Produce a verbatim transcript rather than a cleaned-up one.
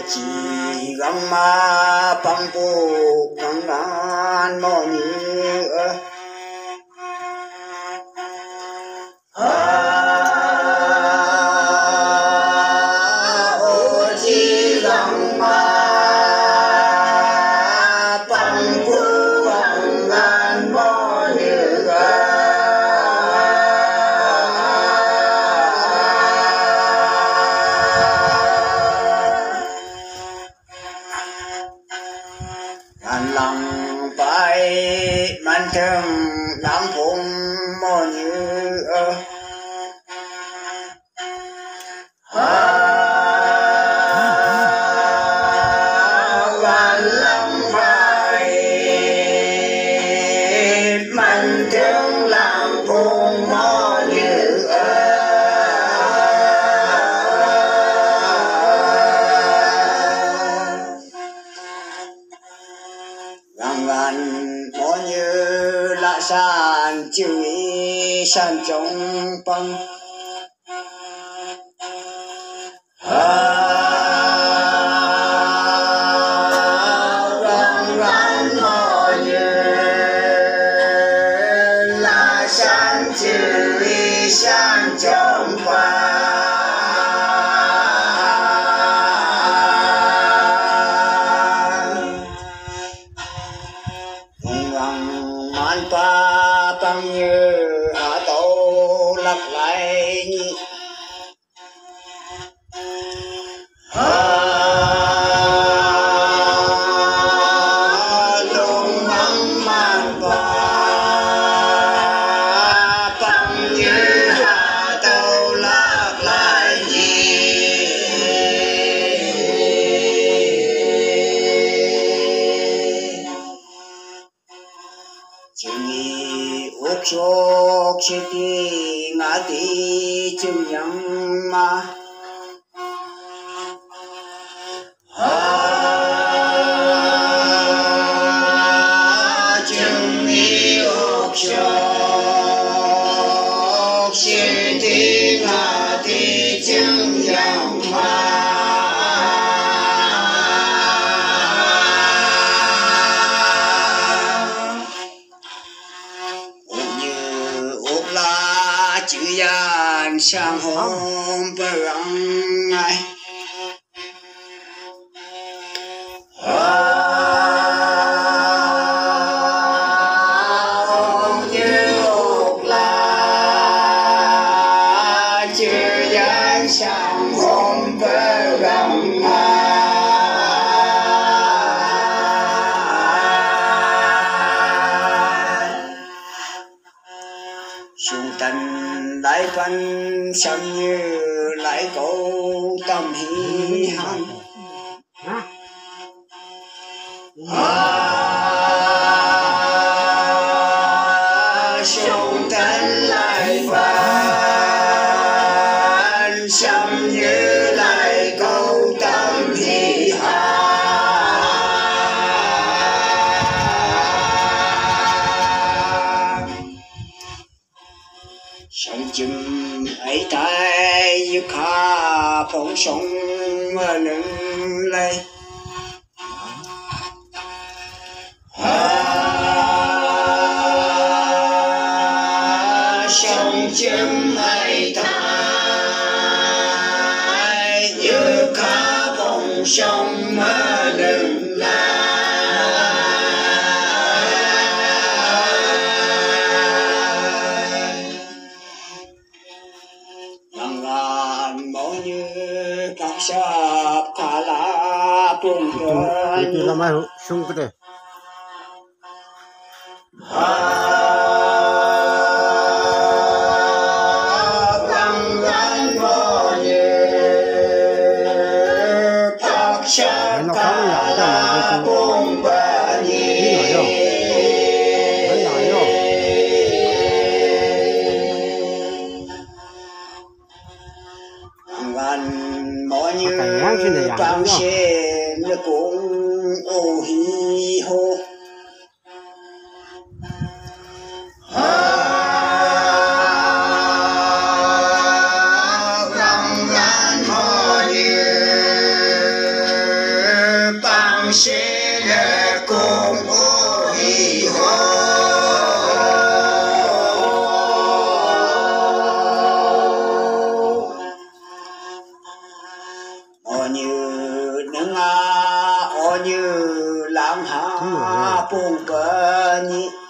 chỉ gam ma bang bu gam gan mo ni a ô chỉ gam ma bang bu gam gan mo ni lòng bay man thơm lắm phùng mò như ơ hoàn lòng bay man thơm lắm phùng mò như ơ găng gan mò như lạ san chữ san trong băng găng gan mò như lạ san chữ san trong băng man pa tăng như hạ tổ lắc lại nhị lung băng man pa tăng như hạ tổ lắc lại nhị chừng ốc chốc chỉ đi ngã đi chừng nhắm mà chừng ốc chốc chỉ đi ngã đi chừng nhắm mà chữ yan sang hôm băng ngày hôm như ốc la chữ yan sang hôm băng ngày sung tân lại phân xâm như lại câu tâm hí hăng sung tân lại phân xâm như lại câu tâm hí hăng sông chim ấy tay như khá phong sông nâng lấy sông chim ấy tay như khá phong sông nâng lấy các sáp thả lá buông khơi itu lama sung kede găng gan mò như các sáp thả lá buông khơi gan mò như càng xe nó cũng ô hi hô găng gan mò như sẽ là cùng ôi ho ô như nâng a ô như lãng hạ bùng cờ nhị